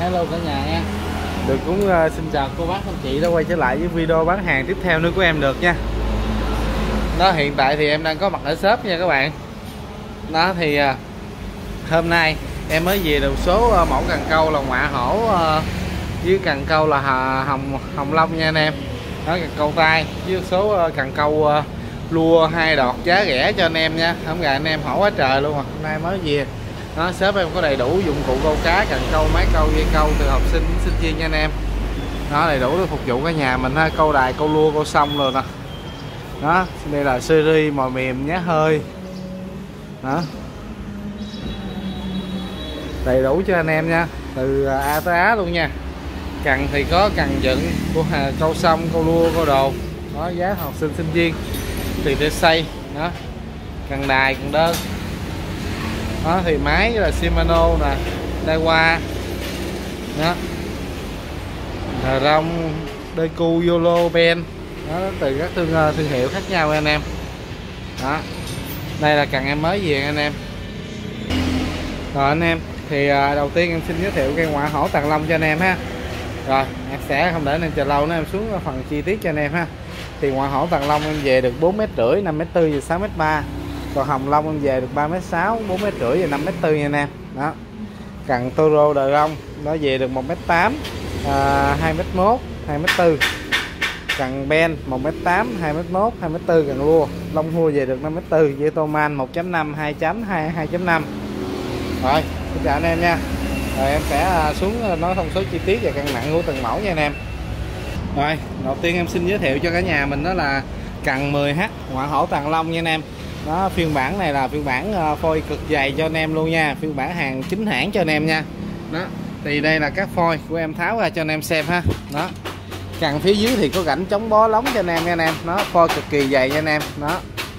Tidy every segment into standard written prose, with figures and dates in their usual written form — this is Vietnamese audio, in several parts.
Hello cả nhà nha. Được cũng xin chào cô bác anh chị đã quay trở lại với video bán hàng tiếp theo nữa của em được nha. Đó, hiện tại thì em đang có mặt ở shop nha các bạn. Đó thì hôm nay em mới về được số mẫu cần câu là ngoại hổ với cần câu là hồng long nha anh em. Đó, cần câu tay với số cần câu lua 2 đọt giá rẻ cho anh em nha. Không gà anh em hỏi quá trời luôn à. Hôm nay mới về. Đó, shop em có đầy đủ dụng cụ câu cá, cần câu, máy câu, dây câu từ học sinh đến sinh viên nha anh em. Nó đầy đủ để phục vụ cả nhà mình ha, câu đài, câu lua, câu sông rồi nè. Đó, đây là series mồi mềm nhá hơi. Đó. Đầy đủ cho anh em nha, từ A tới Á luôn nha. Cần thì có cần dựng, câu sông, câu lua, câu đồ. Đó, giá học sinh sinh viên thì để xây. Đó. Cần đài, cần đơn. Đó thì máy là Shimano nè, Daiwa. Đó. Rong, Deku, Yolo, Ben. Đó, từ các thương hiệu khác nhau anh em. Đó. Đây là cần em mới về anh em. Rồi anh em, thì đầu tiên em xin giới thiệu cây ngoại hổ Tàng Long cho anh em ha. Rồi, em sẽ không để anh em chờ lâu nữa, em xuống phần chi tiết cho anh em ha. Thì ngoại hổ Tàng Long em về được 4,5 m, 5,4 m và 6,3 m. Còn hồng long em về được 3,6 m, 4,5 m và 5,4 m nha anh em. Đó. Cần Toro đời rong nó về được 1,8 m, 2,1 m, 2,4 m. Cần Ben 1,8 m, 2,1 m, 2,4 m. Cần lua long hua về được 5,4 m, dây tô man 1.5, 2.2, 2.5. Rồi, xin chào anh em nha. Rồi em sẽ xuống nói thông số chi tiết và cân nặng của từng mẫu nha anh em. Rồi, đầu tiên em xin giới thiệu cho cả nhà mình đó là cần 10H ngoại hổ Tàng Long nha anh em. Đó, phiên bản này là phiên bản phôi cực dày cho anh em luôn nha, phiên bản hàng chính hãng cho anh em nha. Đó, thì đây là các phôi của em tháo ra cho anh em xem ha. Đó, cần phía dưới thì có rãnh chống bó lóng cho anh em nha anh em. Nó phôi cực kỳ dày nha anh em. Đó,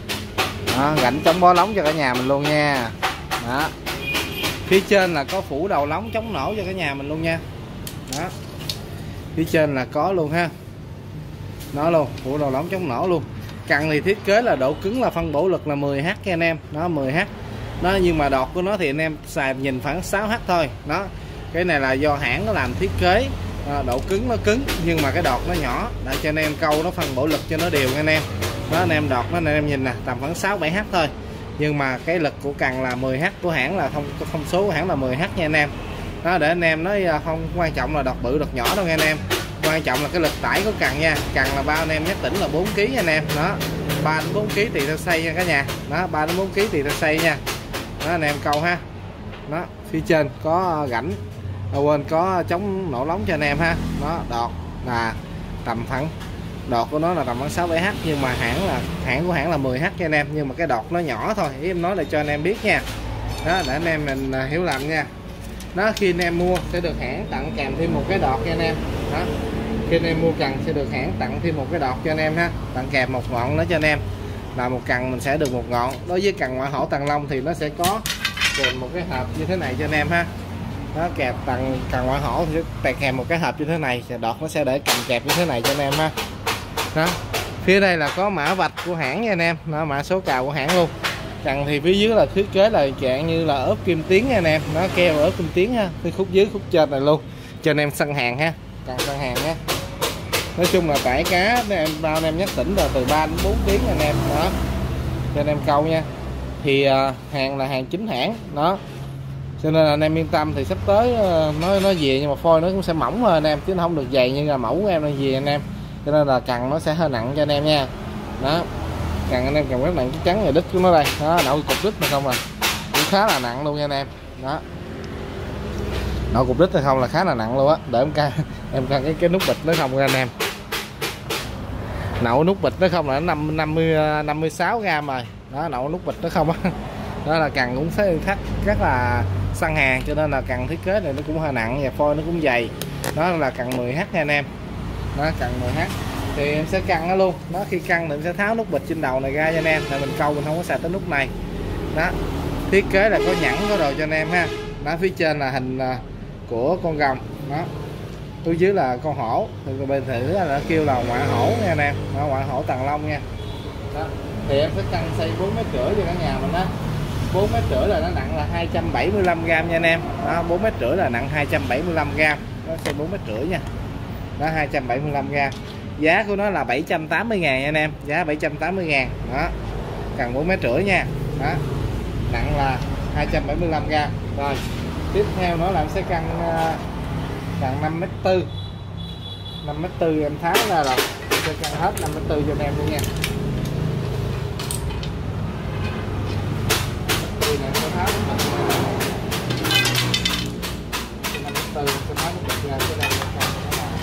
đó, rãnh chống bó lóng cho cả nhà mình luôn nha. Đó, phía trên là có phủ đầu lóng chống nổ cho cả nhà mình luôn nha. Đó, phía trên là có luôn ha, nó luôn phủ đầu lóng chống nổ luôn. Cần thì thiết kế là độ cứng là phân bổ lực là 10H nha anh em. Nó 10H. Nó nhưng mà đọt của nó thì anh em xài nhìn khoảng 6H thôi. Đó, cái này là do hãng nó làm thiết kế, độ cứng nó cứng nhưng mà cái đọt nó nhỏ để cho anh em câu nó phân bổ lực cho nó đều nha anh em. Đó, anh em đọt nó anh em nhìn nè, tầm khoảng 6-7H thôi. Nhưng mà cái lực của cần là 10H, của hãng là thông số của hãng là 10H nha anh em. Đó, để anh em nói không quan trọng là đọt bự đọt nhỏ đâu nha anh em. Quan trọng là cái lực tải của cần nha. Cần là bao anh em nhắc tỉnh là 4 kg nha anh em. Đó, 3 đến 4 kg tùy theo xây nha cả nhà. Đó, 3 đến 4 kg tùy theo xây nha. Đó, anh em câu ha. Đó, phía trên có rãnh, quên có chống nổ lóng cho anh em ha. Đó, đọt là tầm khoảng, đọt của nó là tầm khoảng 6-7H nhưng mà hãng của hãng là 10H cho anh em, nhưng mà cái đọt nó nhỏ thôi. Ý em nói là cho anh em biết nha. Đó, để anh em mình hiểu lầm nha. Đó, khi anh em mua sẽ được hãng tặng kèm thêm một cái đọt nha anh em. Đó, khi anh em mua cần sẽ được hãng tặng thêm một cái đọt cho anh em ha, tặng kèm một ngọn nữa cho anh em, là một cần mình sẽ được một ngọn. Đối với cần ngoại hổ Tàng Long thì nó sẽ có kèm một cái hộp như thế này cho anh em ha. Đó, kèm tặng cần ngoại hổ thì sẽ kèm một cái hộp như thế này, và đọt nó sẽ để cầm kẹp như thế này cho anh em ha. Đó, phía đây là có mã vạch của hãng nha anh em. Đó, mã số cào của hãng luôn. Cần thì phía dưới là thiết kế là dạng như là ốp kim tuyến nha anh em. Nó keo ốp kim tuyến ha, cái khúc dưới khúc trên này luôn cho anh em săn hàng ha, cần săn hàng ha. Nói chung là tải cá để em bao anh em nhắc tỉnh rồi từ 3 đến 4 tiếng anh em. Đó, cho anh em câu nha. Thì hàng là hàng chính hãng đó, cho nên là anh em yên tâm. Thì sắp tới nó về nhưng mà phôi nó cũng sẽ mỏng hơn anh em, chứ nó không được dày như là mẫu của em đang về anh em. Cho nên là cần nó sẽ hơi nặng cho anh em nha. Đó, cần anh em cầm rất nặng, cái trắng này đít của nó đây. Đó, nội cục đít mà không à, cũng khá là nặng luôn nha anh em. Đó, nội cục đít hay không là khá là nặng luôn á. Để em cân cái nút bịch nó không nha anh em. Nậu nút bịch nó không là 56 gram rồi. Đó, nậu nút bịch nó không á. Đó là cần cũng thấy rất là săn hàng, cho nên là cần thiết kế này nó cũng hơi nặng và phôi nó cũng dày. Đó là cần 10H nha anh em. Đó, cần 10H thì em sẽ căng nó luôn. Đó, khi căng thì em sẽ tháo nút bịch trên đầu này ra cho anh em, tại mình câu mình không có xài tới nút này. Đó, thiết kế là có nhẫn có đồ cho anh em ha. Đó, phía trên là hình của con rồng. Đó, phía dưới là con hổ. Thì bên thử là kêu là ngoại hổ nha anh em. Đó, ngoại hổ Tàng Long nha. Đó, thì em sẽ căng xây 4,5 m cho cả nhà mình đó. 4,5 mét là nó nặng là 275g nha anh em. Đó, 4,5 mét là nặng 275g. Nó xe 4,5 mét nha. Đó, 275g. Giá của nó là 780.000 anh em, giá 780.000. Đó. Cần 4,5 mét nha. Đó. Nặng là 275g. Rồi, tiếp theo nó làm xe cần 5,4 mét. 5,4 m em tháo ra rồi. Sẽ cần hết 5,4 m cho anh em luôn nha. Này sẽ tháo nó bật ra. 5,4 sẽ tháo nó bật ra cái đây là cần nó là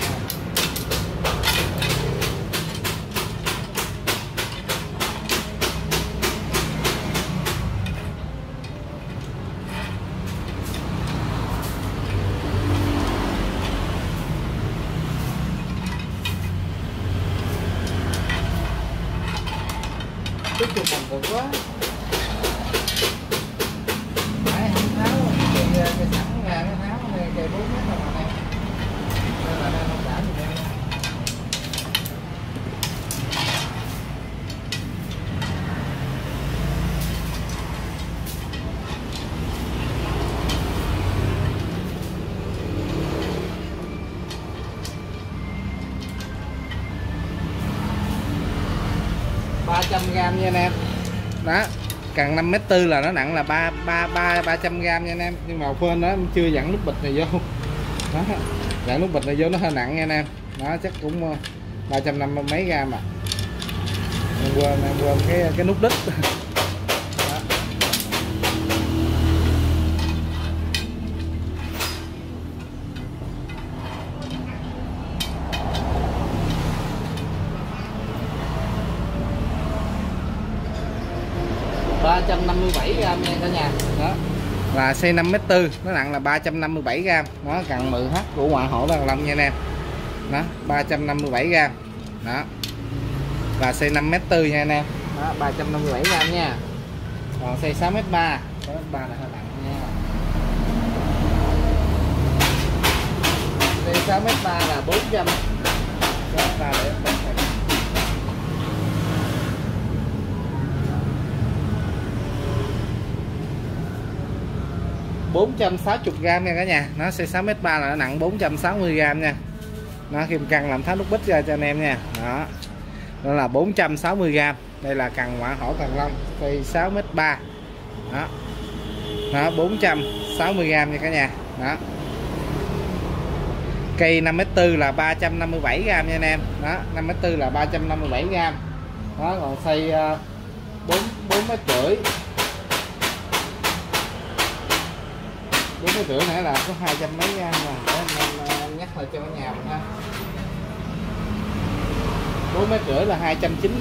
'Chút cho mình được quá. Nãy không tháo cây sẵn ra nó tháo cây 4 mét rồi mà này. Nên là đang không đảm gì đây. G nha anh em. Đó, cần 5,4 m là nó nặng là 300g nha anh em. Nhưng mà phên đó chưa dặn nút bịch này vô. Đó, dặn nút bịch này vô nó hơi nặng nha anh em. Đó, chắc cũng 350 mấy gram à. Em quên cái nút đít. Đó. 357g nha cả nhà. Đó là xe 5,4 m, nó nặng là 357g. Nó cần 10H của Ngoại Hổ Thăng Long nha anh em. Đó, 357g. Đó là xe 5,4 m nha anh em. Đó, 357g nha. Còn xe 6,3 m, 6,3 m là hơi nặng nha. Xe 6,3 m là 400. 6,3 để 460g nha cả nhà. Nó xe 6,3 m là nó nặng 460g nha. Nó kim căng làm tháo nút bít ra cho anh em nha. Đó. Đó là 460g. Đây là cần Ngoại Hổ Thăng Long xe 6,3 m. Đó. Đó 460g nha cả nhà. Đó. Cây 5,4 m là 357g nha anh em. Đó, 5,4 m là 357g. Đó, còn xây 4,5 m. 4,5 m nãy là có 200 mấy gram mà để anh nhắc lại cho cả nhà mình ha. 4,5 m là 290.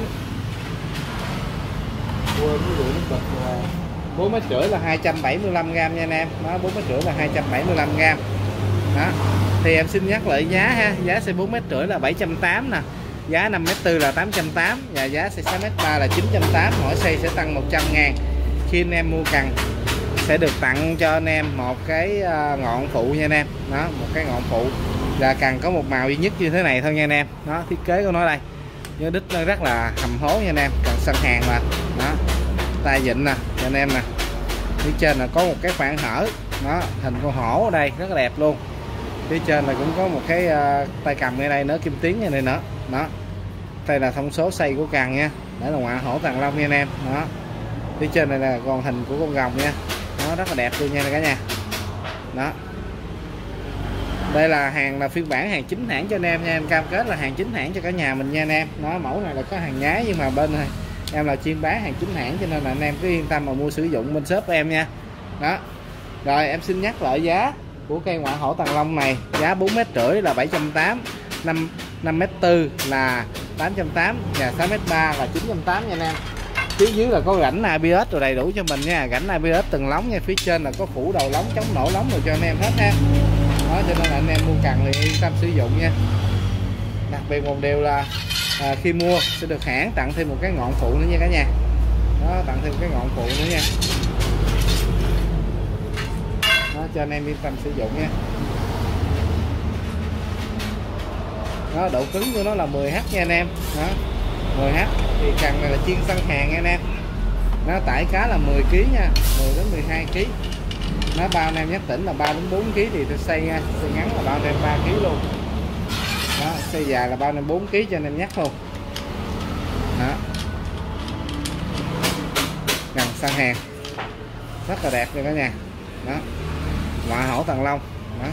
Quên cái vụ nước bịch rồi. 4,5 m là 275g nha anh em. Đó, 4,5 m là 275g. Đó. Thì em xin nhắc lại giá ha. Giá xe 4,5 m là 780 nè. Giá 5,4 m là 880 và giá xe 6,3 m là 980. Mỗi xe sẽ tăng 100.000. Khi anh em mua cần sẽ được tặng cho anh em một cái ngọn phụ nha anh em. Đó, một cái ngọn phụ là cần có một màu duy nhất như thế này thôi nha anh em. Đó, thiết kế của nó đây. Nhớ đít nó rất là hầm hố nha anh em, cần săn hàng mà. Đó, tay vịn nè cho anh em nè. Phía trên là có một cái khoảng hở. Đó, hình con hổ ở đây rất là đẹp luôn. Phía trên là cũng có một cái tay cầm ở đây nữa, kim tuyến như này nữa. Đó, đây là thông số xây của cần nha. Để là Ngoại Hổ Thăng Long nha anh em. Đó, phía trên này là con hình của con rồng nha. Nó rất là đẹp luôn nha cả nhà. Đó, đây là hàng là phiên bản hàng chính hãng cho anh em nha. Em cam kết là hàng chính hãng cho cả nhà mình nha anh em. Nó mẫu này là có hàng nhái nhưng mà bên này em là chuyên bán hàng chính hãng cho nên là anh em cứ yên tâm mà mua sử dụng bên shop của em nha. Đó, rồi em xin nhắc lại giá của cây Ngoại Hổ Thăng Long này. Giá 4,5 m là 780, 5,4 m là 880 và 6,3 m là 980 nha anh em. Phía dưới là có rãnh ABS rồi đầy đủ cho mình nha. Rãnh ABS từng lóng nha. Phía trên là có phủ đầu lóng, chống nổ lóng rồi cho anh em hết ha. Đó, cho nên là anh em mua cần thì yên tâm sử dụng nha. Đặc biệt một điều là khi mua sẽ được hãng tặng thêm một cái ngọn phụ nữa nha cả nhà. Đó, tặng thêm một cái ngọn phụ nữa nha. Đó, cho anh em yên tâm sử dụng nha. Đó, độ cứng của nó là 10H nha anh em. Đó, 10H thì cần này là chuyên săn hàng nha anh em. nó tải cá là 10 kg nha, 10 đến 12 kg. Nó bao anh em nhắc tỉnh là 3 đến 4 kg thì tôi xây nha, xây ngắn là bao anh em 3 kg luôn. Đó, xây dài là bao anh em 4 kg cho anh em nhắc luôn. Đó. Gần sang hàng rất là đẹp nha cả nhà. Đó, ngoại hổ Thăng Long. Đó.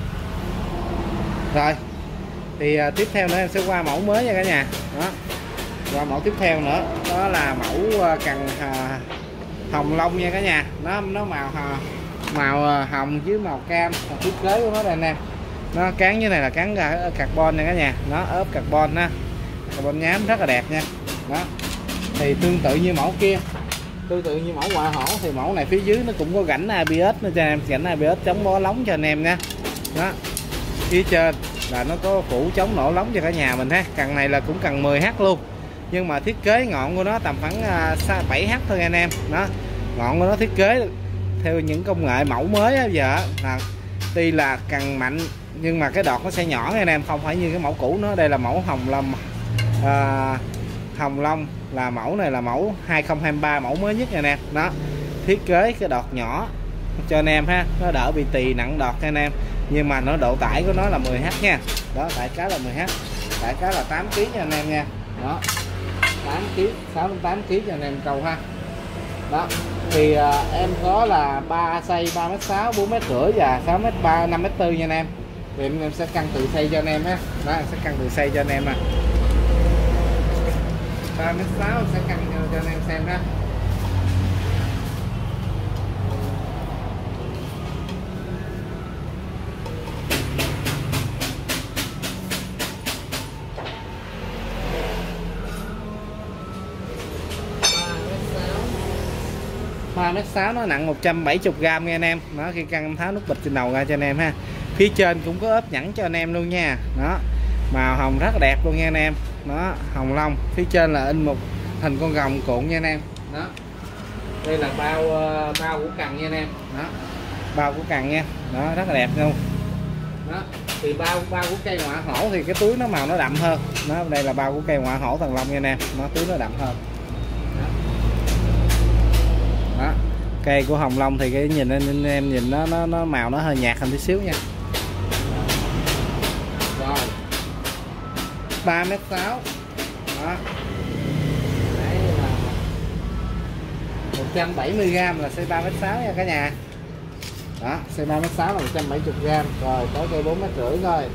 Rồi thì tiếp theo nữa em sẽ qua mẫu mới nha cả nhà. Đó, qua mẫu tiếp theo nữa, đó là mẫu cần hồng long nha cả nhà. Nó màu hồng với màu cam, thiết kế của nó đây anh em. Nó cán như này là cán carbon nha cả nhà, nó ốp carbon ha, carbon nhám rất là đẹp nha. Đó thì tương tự như mẫu kia, tương tự như mẫu ngoại hổ thì mẫu này phía dưới nó cũng có rãnh ABS nữa cho anh em, rãnh ABS chống bó lóng cho anh em nha. Đó, phía trên là nó có phủ chống nổ lóng cho cả nhà mình ha. Cần này là cũng cần 10H luôn, nhưng mà thiết kế ngọn của nó tầm khoảng 7H thôi anh em. Đó, ngọn của nó thiết kế theo những công nghệ mẫu mới bây giờ là tuy là cần mạnh nhưng mà cái đọt nó sẽ nhỏ anh em, không phải như cái mẫu cũ nó. Đây là mẫu hồng long, hồng long là mẫu này là mẫu 2023 mẫu mới nhất nha anh em. Đó, thiết kế cái đọt nhỏ cho anh em ha, nó đỡ bị tì nặng đọt cho anh em, nhưng mà nó độ tải của nó là 10H nha. Đó, tải cá là 10H, tải cá là 8 kg cho anh em nha. Đó, 8 kg, 6 đến 8 kg cho anh em câu ha. Đó thì em có là 3 xây 3m6, 4m5 và 6m3, 5m4 nha anh em. Thì em sẽ cân tự xây cho anh em ha. Đó, em sẽ cân tự xây cho anh em nè. 3m6 em sẽ cân cho anh em xem ha. M6 nó nặng 170g nha anh em. Đó, khi cân em tháo nút bịch trên đầu ra cho anh em ha. Phía trên cũng có ốp nhẵn cho anh em luôn nha. Đó, màu hồng rất là đẹp luôn nha anh em. Đó, hồng long, phía trên là in một hình con rồng cuộn nha anh em. Đó, đây là bao của cần nha anh em. Đó, bao của cần nha. Đó, rất là đẹp luôn. Đó, thì bao của cây ngoại hổ thì cái túi nó màu nó đậm hơn. Đó, đây là bao của cây ngoại hổ Thăng Long nha anh em. Nó túi nó đậm hơn. Đó, cây của hồng long thì cái nhìn anh em nhìn nó màu nó hơi nhạt hơn tí xíu nha. Rồi 3m6. Đó, đấy là 170g là xây 3m6 nha cả nhà. Đó, xây 3m6 là 170g. Rồi tới cây 4m5 thôi.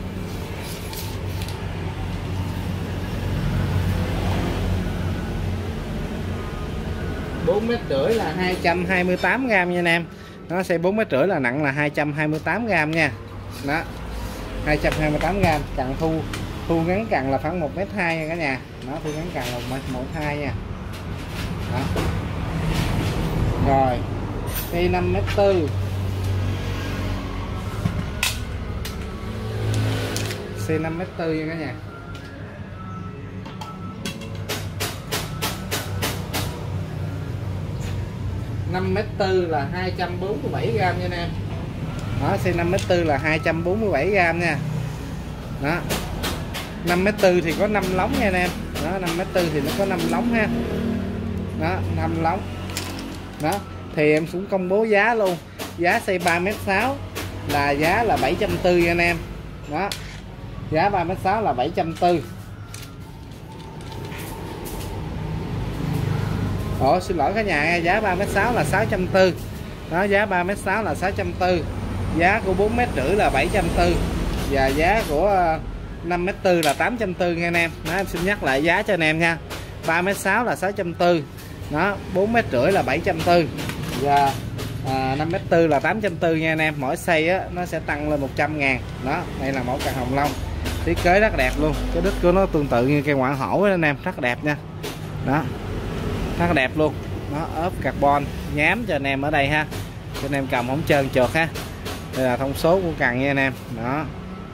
4m5 là 228g nha anh em. Nó xây 4m5 là nặng là 228g nha. Đó, 228g. Cần thu ngắn cần là khoảng 1m2 nha cả nhà. Nó thu ngắn cần là 1m2 nha. Đó. Rồi cây 5m4, xây 5m4 nha cả nhà. 5m4 là 247g nha anh em. Đó, xây 5m4 là 247g nha. Đó, 5m4 thì có 5 lóng nha anh em. Đó, 5m4 thì nó có 5 lóng ha. Đó, 5 lóng. Đó, thì em cũng công bố giá luôn. Giá xây 3m6 là giá là 740 nha anh em. Đó, giá 3m6 là 740. Ồ, xin lỗi cả nhà nha, giá 3m6 là 640. Đó, giá 3m6 là 640. Giá của 4m5 là 740. Và giá của 5m4 là 840 nha anh em. Đó, em xin nhắc lại giá cho anh em nha. 3m6 là 640. Đó, 4m5 là 740. Và 5m4 là 840 nha anh em. Mỗi xây á, nó sẽ tăng lên 100.000. Đó, đây là mẫu cần hồng long. Thiết kế rất đẹp luôn. Cái đít của nó tương tự như cây ngoại hổ anh em, rất đẹp nha. Đó, rất đẹp luôn. Nó ốp carbon nhám cho anh em ở đây ha, cho anh em cầm không trơn trượt ha. Đây là thông số của cần nha anh em. Đó,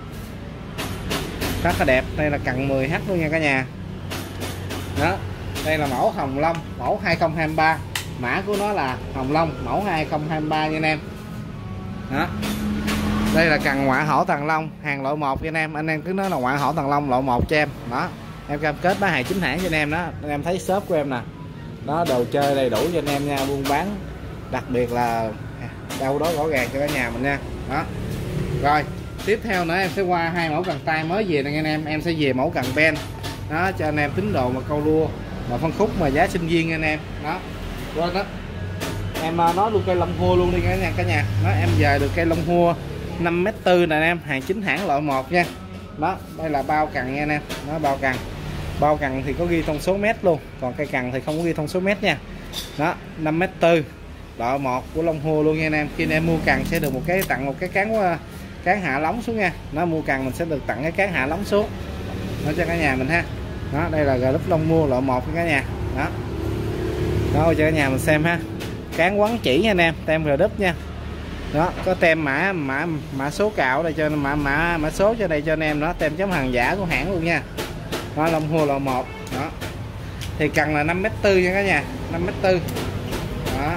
rất là đẹp. Đây là cần 10H luôn nha cả nhà. Đó, đây là mẫu hồng long mẫu 2023, mã của nó là hồng long mẫu 2023 nha anh em. Đó, đây là cần ngoại hổ Thăng Long hàng loại 1 nha anh em cứ nói là ngoại hổ Thăng Long loại 1 cho em. Đó, em cam kết bán hàng chính hãng cho anh em. Đó, anh em thấy shop của em nè, đó, đồ chơi đầy đủ cho anh em nha, buôn bán đặc biệt là đâu đó rõ ràng cho cả nhà mình nha. Đó rồi tiếp theo nữa em sẽ qua hai mẫu cần tay mới về này anh em sẽ về mẫu cần ben đó cho anh em tín đồ mà câu lua mà phân khúc mà giá sinh viên anh em. Đó quên đó em nói luôn cây lông hua luôn đi cả nhà. Đó em về được cây lông hua 5m4 nè anh em, hàng chính hãng loại 1 nha. Đó đây là bao cần nha anh em, nó bao cần thì có ghi thông số mét luôn, còn cây cần thì không có ghi thông số mét nha. Đó 5m4 loại 1 của lông hua luôn nha anh em. Khi anh em mua cần sẽ được tặng một cái cán hạ lóng xuống nha. Nó mua cần mình sẽ được tặng cái cán hạ lóng xuống nó cho cả nhà mình ha. Đó đây là group lông mua loại 1 cho cả nhà. Đó cho cả nhà mình xem ha, cán quấn chỉ nha anh em, tem group nha. Đó có tem mã số cạo đây cho mã số cho đây cho anh em, đó tem chấm hàng giả của hãng luôn nha. Đó lông hua loại 1. Đó thì cần là 5m4 nha cả nhà, 5m4. Đó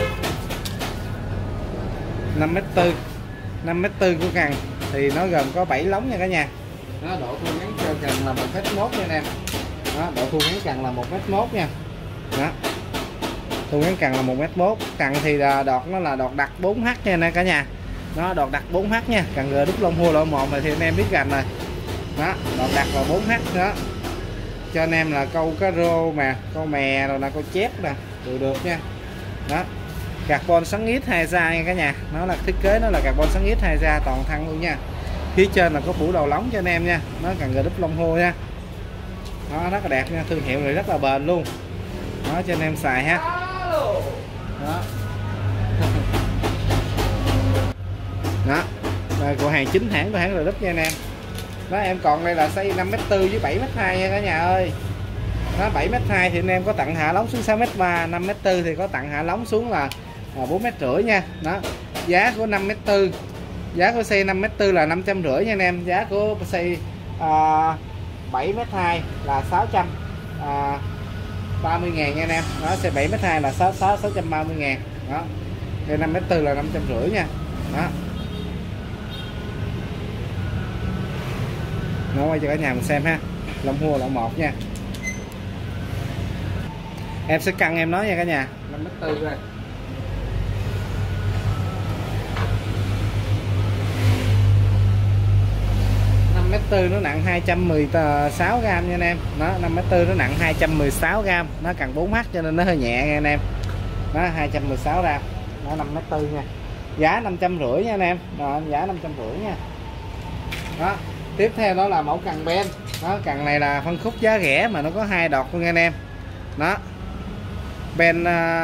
5m4 của cần thì nó gồm có 7 lóng nha cả nhà. Đó độ thu ngắn cho cần là 1m1 nha anh em. Đó độ thu ngắn cần là 1m1 nha. Đó thu ngắn cần là 1m1. Cần thì đọt nó là đọt đặc 4h nha nè cả nhà. Nó đọt đặc 4h nha. Cần gờ đúc lông hua loại 1 này thì anh em biết gành rồi. Đó đọt đặc là 4h đó cho anh em là câu cá rô mà câu mè rồi là câu chép nè được nha. Đó carbon xoắn ít 2 da nha cả nhà. Nó là thiết kế nó là carbon xoắn ít 2 da toàn thân luôn nha. Phía trên là có phủ đầu lóng cho anh em nha. Nó cần gờ đúc lông hua nha. Đó rất là đẹp nha, thương hiệu này rất là bền luôn. Đó cho anh em xài ha. Đó đó đây của hàng chính hãng của hãng Group nha anh em. Đó em còn đây là xây 5m4 với 7m2 nha cả nhà ơi. Đó 7m2 thì anh em có tặng hạ lóng xuống 6m3, 5m4 thì có tặng hạ lóng xuống là 4m rưỡi nha. Đó giá của 5m4, giá của xây 5m4 là 550 nha anh em. Giá của xây 7m2 là 630.000 nha anh em. Đó xây 7m2 là 630.000. Đó đây 5m4 là 550 nha. Đó nó quay cho cả nhà mình xem ha, lông hua loại 1 nha. Em sẽ cân em nói nha cả nhà, 5m4 rồi. nó nặng 216g nha anh em. Nó 5m4 nó nặng 216g, nó cần 4h cho nên nó hơi nhẹ nha anh em. Nó 216g, nó 5m4 nha. Giá 550 nha anh em. Đó, giá 550 nha. Đó tiếp theo đó là mẫu cần ben. Đó cần này là phân khúc giá rẻ mà nó có 2 đọt luôn nha anh em. Đó ben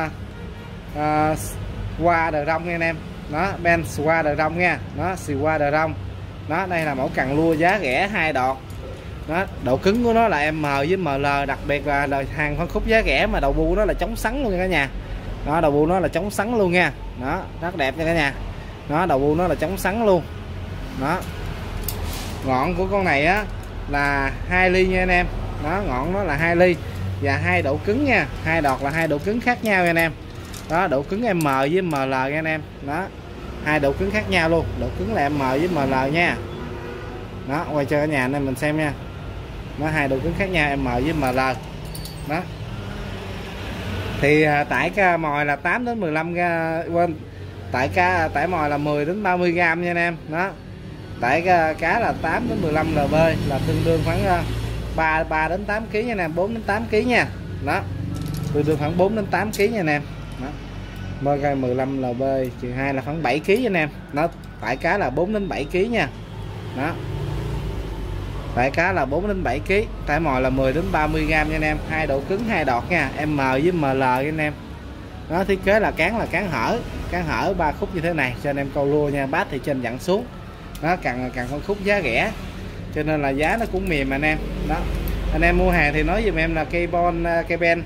qua đờ rong nha anh em. Đó ben qua đờ rong nha. Đó qua đờ rong. Đó đây là mẫu cần lua giá rẻ 2 đọt. Đó độ cứng của nó là M với ML, đặc biệt là hàng phân khúc giá rẻ mà đầu bu nó là chống sắn luôn nha cả nhà. Đó đầu bu nó là chống sắn luôn nha. Đó rất đẹp nha cả nhà. Đó đầu bu nó là chống sắn luôn. Đó ngọn của con này á là 2 ly nha anh em. Đó ngọn nó là 2 ly và 2 độ cứng nha. 2 đọt là 2 độ cứng khác nhau nha anh em. Đó độ cứng M với ML nha anh em. Đó 2 độ cứng khác nhau luôn. Độ cứng là M với ML nha. Đó quay cho cả nhà anh em mình xem nha. Nó 2 độ cứng khác nhau M với ML. Đó thì tải mồi là 8 đến 15 quên tải mồi là 10 đến 30g nha anh em. Đó tải cá là 8 đến 15 lb là tương đương khoảng 3 đến 8 kg nha anh em, 4 đến 8 kg nha. Đó tương đương khoảng 4 đến 8 kg nha anh em. Đó mơi gai 15 lb trừ 2 là khoảng 7 kg nha anh em. Nó tải cá là 4 đến 7 kg nha. Đó tải cá là 4 đến 7 kg, tải mồi là 10 đến 30g nha anh em. 2 độ cứng 2 đọt nha, M với ML nha anh em. Đó thiết kế là cán cán hở 3 khúc như thế này cho anh em câu lua nha. Bát thì trên dặn xuống. Nó cần phân khúc giá rẻ cho nên là giá nó cũng mềm anh em. Đó anh em mua hàng thì nói giùm em là cây ben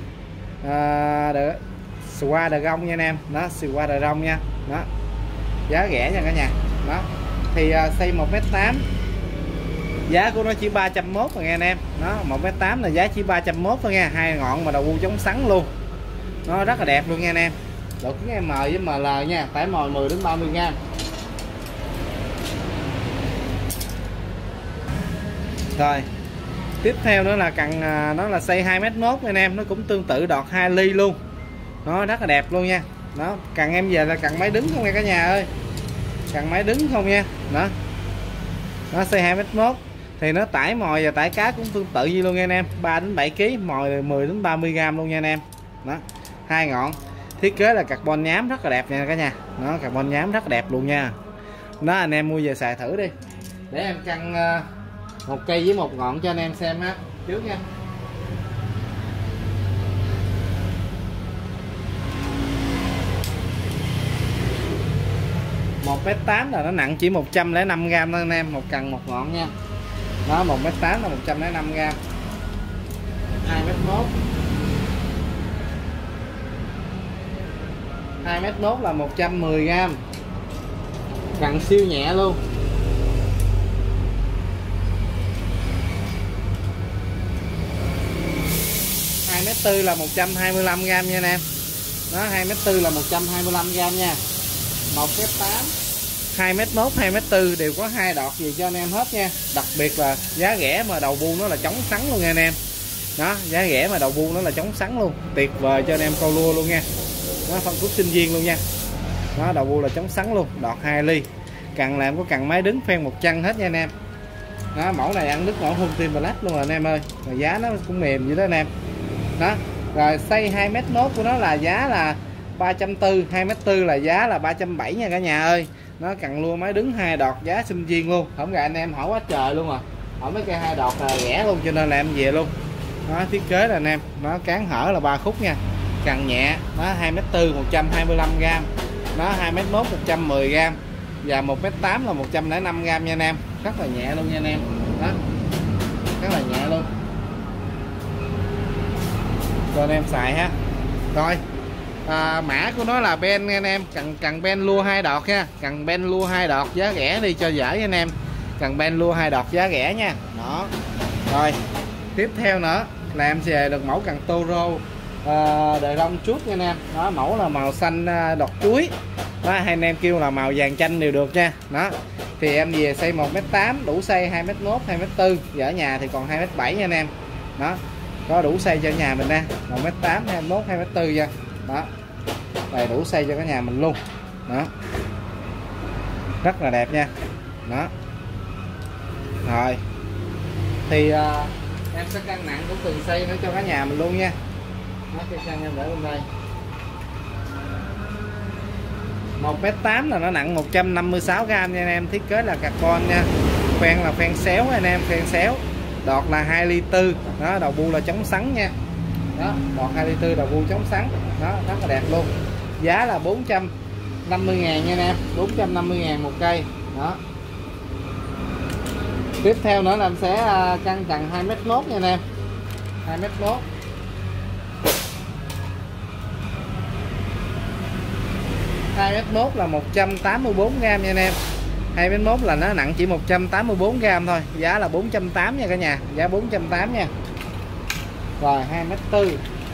qua đờ rong nha anh em. Đó qua đờ rong nha. Đó giá rẻ nha cả nhà. Đó thì xây 1m8 giá của nó chỉ 310 thôi nghe anh em. Đó 1m8 là giá chỉ 310 thôi nha. 2 ngọn mà đầu bu chống sắn luôn. Nó rất là đẹp luôn nha anh em. Độ cứng M với ML nha. Tải mồi 10 đến 30g. Rồi Tiếp theo nữa là cần nó là xây 2m1 anh em, nó cũng tương tự đọt 2 ly luôn, nó rất là đẹp luôn nha. Đó, cần em về là cần máy đứng không nha cả nhà ơi, cần máy đứng không nha. Đó, nó xây 2m1 thì nó tải mồi và tải cá cũng tương tự như luôn nha anh em, 3 đến 7 kg, mồi 10 đến 30 g luôn nha anh em. Đó, hai ngọn, thiết kế là carbon nhám rất là đẹp nha cả nhà. Nó carbon nhám rất là đẹp luôn nha. Đó, anh em mua về xài thử đi, để em cân một cây với một ngọn cho anh em xem á trước nha. Một mét 8 là nó nặng chỉ 105 g thôi anh em, một cần một ngọn nha. Đó, 1m8 là 105 g. 2m1 2m1 là 110 g, cần siêu nhẹ luôn. 2m4 là 125 g nha anh em. Đó, 2m4 là 125 g nha. 1m8, 2m1, 2m4 đều có hai đọt gì cho anh em hết nha. Đặc biệt là giá rẻ mà đầu bu nó là chống sắn luôn nha anh em. Đó, giá rẻ mà đầu bu nó là chống sắn luôn, tuyệt vời cho anh em câu lua luôn nha. Nó phân khúc sinh viên luôn nha. Đó, đầu bu là chống sắn luôn, đọt 2 ly. Cần làm có cần máy đứng phen một chân hết nha anh em. Đó, mẫu này ăn nước mẫu Hunting Black luôn rồi anh em ơi. Rồi giá nó cũng mềm vậy đó anh em. Đó, rồi xây 2m1 của nó là giá là 340, 2m4 là giá là 370 nha cả nhà ơi. Nó cần luôn máy đứng hai đọt, giá sinh viên luôn. Không gà anh em hỏi quá trời luôn à. Hỏi mấy cây hai đọt là rẻ luôn cho nên là em về luôn. Nó thiết kế là anh em, nó cán hở là 3 khúc nha. Cần nhẹ, nó 2m4 125 g. Nó 2m1 110 g và 1m8 là 105 g nha anh em. Rất là nhẹ luôn nha anh em. Đó, rất là nhẹ luôn cho anh em xài ha. Rồi, mã của nó là ben nha anh em. Cần ben lua hai đọt nha, cần ben lua hai đọt giá rẻ đi cho dễ anh em. Cần ben lua hai đọt giá rẻ nha. Đó, rồi tiếp theo nữa là em sẽ được mẫu cần Toro đời rong chút nha anh em. Đó, mẫu là màu xanh đọt chuối. Đó, hai anh em kêu là màu vàng chanh đều được nha. Đó, thì em về xây 1m8 đủ xây 2m1, 2m4, ở nhà thì còn 2m7 nha anh em. Đó, có đủ xây cho nhà mình nè, 1m8, 2m1, 2m4 nha. Đó, đầy đủ xây cho cả nhà mình luôn. Đó, rất là đẹp nha. Đó, rồi thì em sẽ cân nặng của từng xây nữa cho cả nhà mình luôn nha. Nó cây xăng em để bên đây. 1m8 là nó nặng 156 g nha anh em, thiết kế là carbon nha. Phen là phen xéo anh em, phen xéo. Đọt là 2 ly tư. Đó, đầu bu là chống sắn nha. Đó, đọt 2 ly tư, đầu bu chống sắn. Đó, rất là đẹp luôn. Giá là 450.000 nha anh em, 450.000 một cây. Đó. Tiếp theo nữa là em sẽ cân cần 2m1 nha anh em. 2m1. 2m1 là 184 g nha anh em. 2m1 là nó nặng chỉ 184 g thôi, giá là 480 nha cả nhà, giá 480 nha. Rồi 2m4.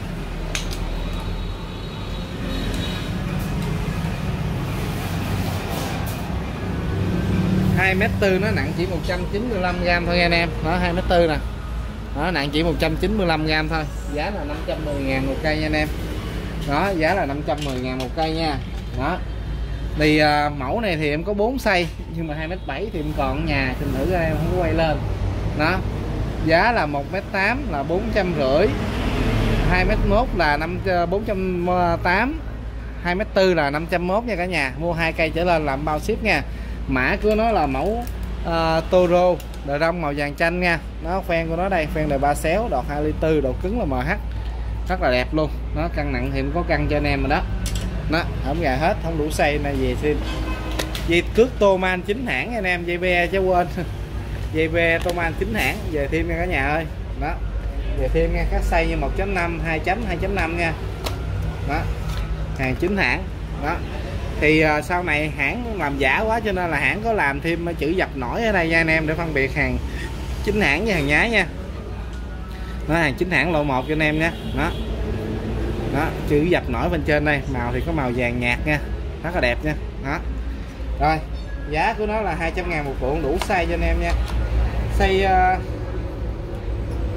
2m4 nó nặng chỉ 195 g thôi nha anh em. Đó, 2m4 nè. Đó, nặng chỉ 195 g thôi, giá là 510.000 một cây nha anh em. Đó, giá là 510.000 một cây nha. Đó, thì mẫu này thì em có 4 xây nhưng mà 2m7 thì em còn ở nhà, xin thử em không có quay lên. Đó, giá là 1m8 là 450, 2m1 là 480, 2m4 là 501 nha cả nhà. Mua 2 cây trở lên làm bao ship nha. Mã của nó là mẫu Toro đời rong màu vàng chanh nha. Nó phen của nó đây, phen đời 3 xéo, đọt 2 ly tư, độ cứng là MH, rất là đẹp luôn. Nó cân nặng thì em có cân cho anh em rồi đó. Đó, không gà hết, không đủ xây này về thêm dây cước Toman chính hãng nha anh em, dây be chứ quên. Dây be Toman chính hãng về thêm nha cả nhà ơi. Đó, về thêm nha, các xây như 1.5, 2 chấm, 2.5 nha. Đó, hàng chính hãng. Đó, thì sau này hãng làm giả quá cho nên là hãng có làm thêm chữ dập nổi ở đây nha anh em, để phân biệt hàng chính hãng với hàng nhái nha. Đó, hàng chính hãng lộ 1 cho anh em nha. Đó, đó, chữ dập nổi bên trên đây, màu thì có màu vàng nhạt nha, rất là đẹp nha. Đó, rồi giá của nó là 200.000 một cuộn, đủ size cho anh em nha. Size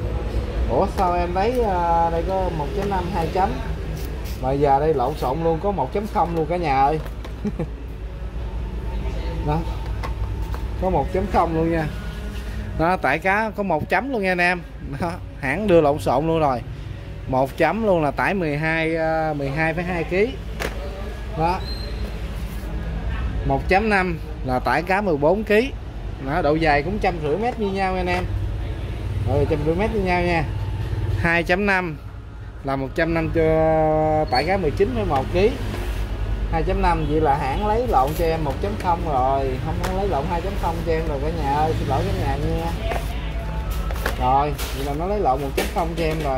Ủa sao em lấy đây có 1.5 2 chấm mà giờ đây lộn xộn luôn, có 1.0 luôn cả nhà ơi. Đó, có 1.0 luôn nha. Đó, tải cá có 1 chấm luôn nha anh em. Đó, hãng đưa lộn xộn luôn rồi. 1 chấm luôn là tải 12,2 kg. Đó. 1.5 là tải cá 14 kg. Đó, độ dài cũng 150 mét như nhau nha anh em. Rồi 150 mét như nhau nha. 2.5 là 150 cho tải cá 19,1 kg. 2.5 vậy là hãng lấy lộn cho em 1.0 rồi, không có lấy lộn 2.0 cho em rồi cả nhà ơi, xin lỗi cả nhà nha. Rồi, vậy là nó lấy lộn 1.0 cho em rồi.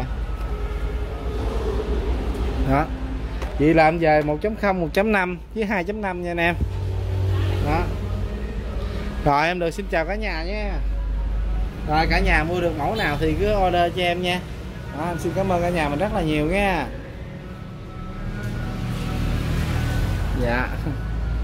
Đó. Vậy là em về 1.0, 1.5 với 2.5 nha anh em. Đó. Rồi em được xin chào cả nhà nhé. Rồi cả nhà mua được mẫu nào thì cứ order cho em nha. Đó, em xin cảm ơn cả nhà mình rất là nhiều nha. Dạ.